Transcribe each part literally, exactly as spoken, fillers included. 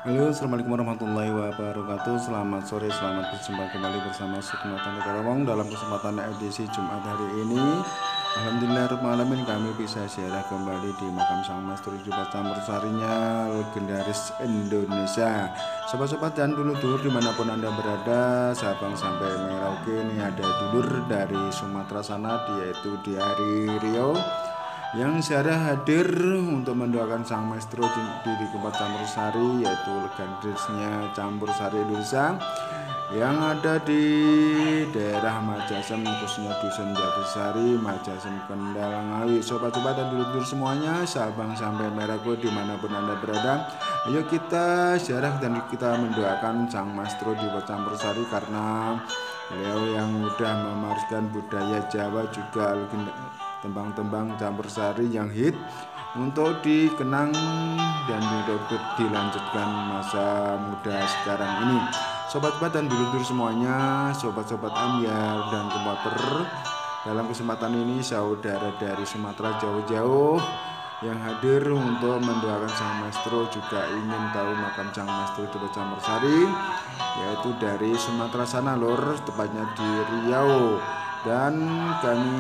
Halo, assalamualaikum warahmatullahi wabarakatuh. Selamat sore, selamat berjumpa kembali bersama Sukmatan Karawang dalam kesempatan edisi Jumat hari ini. Alhamdulillahirrahmanirrahim, kami bisa ziarah kembali di makam Sang Maestro di Campur Sarinya, legendaris Indonesia. Sobat-sobat dan dulur-dulur dimanapun Anda berada, Sabang sampai Merauke, ini ada dulur dari Sumatera sana, yaitu di hari Riau, yang ziarah hadir untuk mendoakan Sang Maestro di, di, di tempat Campur Sari, yaitu legendarisnya Campur Sari Indonesia yang ada di daerah Majasem, khususnya Dusun Jatisari, Majasem, Kendal, Ngawi. Sobat-sobat dan dulur-dulur semuanya, Sabang sampai Merauke dimanapun Anda berada, ayo kita ziarah dan kita mendoakan Sang Maestro di Campur Sari, karena beliau yang sudah mewariskan budaya Jawa, juga legenda tembang-tembang campur sari yang hit untuk dikenang dan dilanjutkan masa muda sekarang ini. Sobat-sobat dan dulur-dulur semuanya, sobat-sobat ambyar dan komputer, dalam kesempatan ini saudara dari Sumatera jauh-jauh yang hadir untuk mendoakan Sang Maestro juga ingin tahu makam Sang Maestro di Campur Sari, yaitu dari Sumatera sana lor, tepatnya di Riau. Dan kami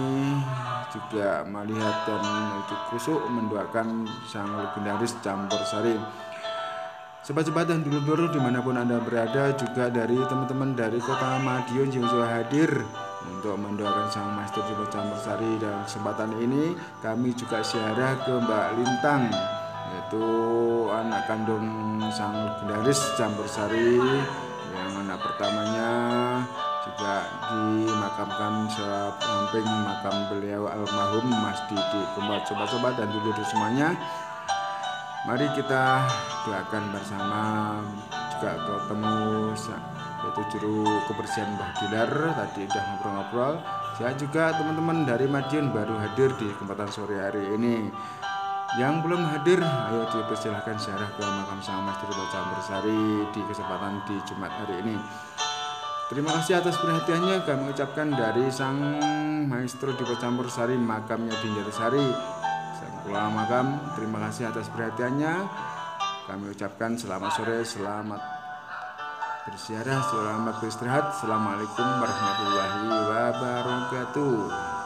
juga melihat dan kusuk mendoakan sang legendaris Campur Sari. Sobat-sobat dan dulur-dulur dimanapun Anda berada, juga dari teman-teman dari kota Madiun juga hadir untuk mendoakan Sang Maestro di Campur Sari. Dalam kesempatan ini kami juga ziarah ke Mbak Lintang, yaitu anak kandung sang legendaris Campur Sari, yang anak pertamanya juga dimakamkan samping makam beliau almarhum Mas Didi Kempot. Sobat-sobat dan dulur semuanya, mari kita doakan bersama, juga ketemu yaitu juru kebersihan Mbah Dilar tadi udah ngobrol-ngobrol. Saya juga teman-teman dari Madiun baru hadir di kesempatan sore hari ini. Yang belum hadir, ayo dipersilahkan ziarah ke makam Sang Maestro Campur Sari di kesempatan di Jumat hari ini. Terima kasih atas perhatiannya kami ucapkan dari Sang Maestro di Campur Sari, makamnya di Jatisari, Sang Kelola Makam. Terima kasih atas perhatiannya. Kami ucapkan selamat sore, selamat berziarah, selamat beristirahat. Assalamualaikum warahmatullahi wabarakatuh.